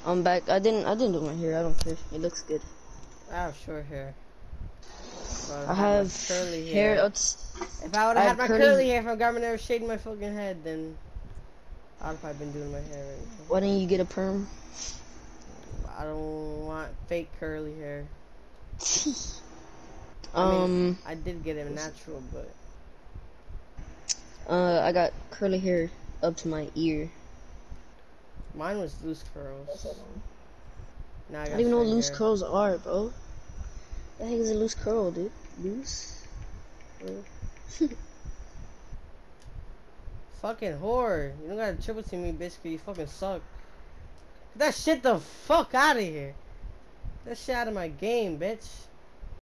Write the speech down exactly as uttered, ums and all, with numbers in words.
I'm back. I didn't. I didn't do my hair. I don't care. It looks good. I have short hair. But I I had have my curly hair. hair. It's, If I would I have have had my curly. curly hair from government never shaved my fucking head, then I'd have probably been doing my hair right now. Why didn't you get a perm? I don't want fake curly hair. um. I mean, I did get it natural, but Uh, I got curly hair up to my ear. mine was loose curls. Now I I got don't even know what straight loose hair. curls are, bro. The heck is a loose curl, dude? Loose? Bro. Fucking whore. You don't gotta triple team me, bitch, cause you fucking suck. Get that shit the fuck out of here. Get that shit out of my game, bitch.